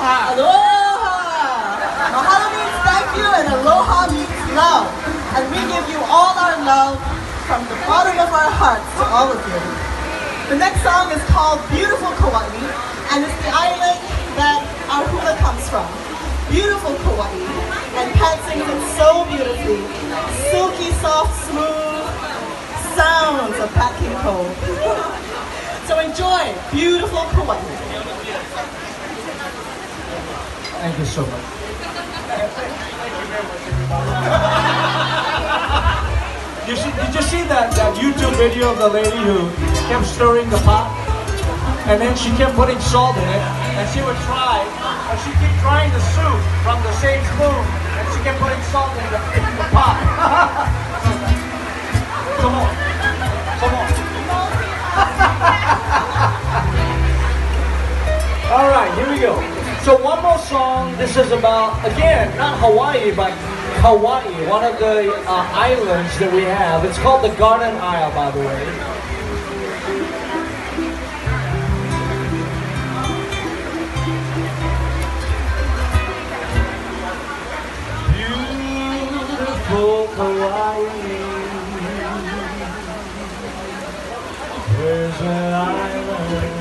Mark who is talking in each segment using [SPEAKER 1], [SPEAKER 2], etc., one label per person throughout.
[SPEAKER 1] Aloha!
[SPEAKER 2] Aloha! Mahalo means thank you and aloha means love. And we give you all our love from the bottom of our hearts to all of you. The next song is called Beautiful Kauai, and it's the island that our hula comes from. Beautiful Kauai. And Pat sings it so beautifully. Silky, soft, smooth sounds of Pat King Cole. So enjoy Beautiful Kauai.
[SPEAKER 1] Thank you so much. Did you see that YouTube video of the lady who kept stirring the pot? And then she kept putting salt in it, and she would try, or she kept trying the soup from the same spoon, and she kept putting salt in the pot. Come on. Come on. All right, here we go. So one more song. This is about, again, not Hawaii, but Kauai, one of the islands that we have. It's called the Garden Isle, by the way. Beautiful Kauai, there's an island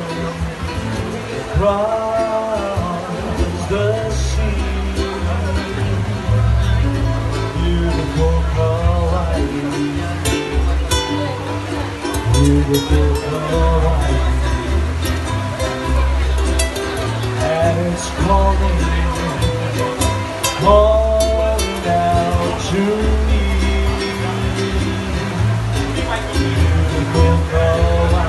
[SPEAKER 1] across the sea. Beautiful Kauai, beautiful Kauai, and it's calling out to me. Beautiful Kauai,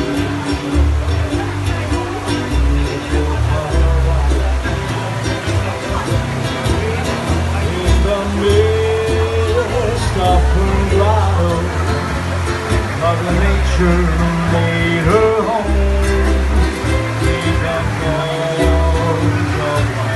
[SPEAKER 1] beautiful Kauai, in the midst of her grotto, Mother Nature made her home. Leave the walls of my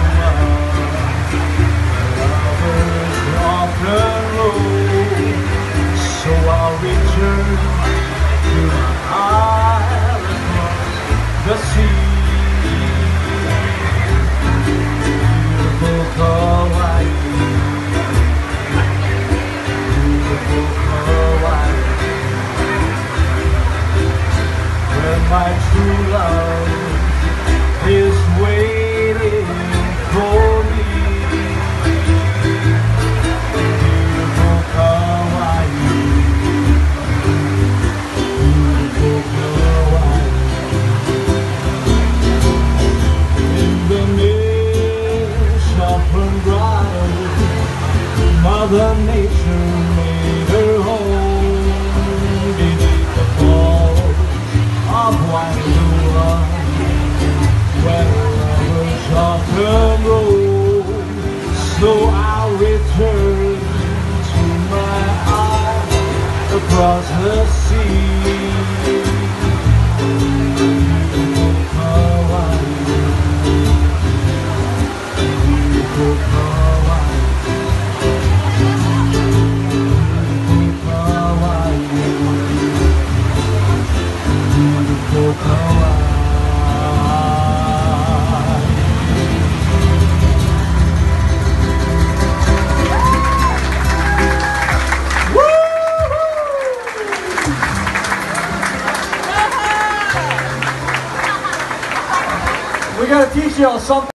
[SPEAKER 1] lovers rock and roll. So I'll return to my island across the sea. Beautiful Kauai, beautiful Kauai, where my true love is waiting for me. Beautiful Kauai, beautiful Kauai, in the midst of her grotto, Mother Nature made her home. Beneath the falls of Wailua, where lovers often roll. So I'll return to my island across the sea. Beautiful Kauai, beautiful Kauai, beautiful Kauai, beautiful Kauai. We gotta teach y'all something.